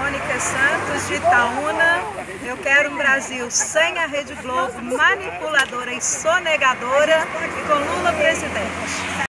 Mônica Santos, de Itaúna. Eu quero um Brasil sem a Rede Globo, manipuladora e sonegadora, e com Lula presidente.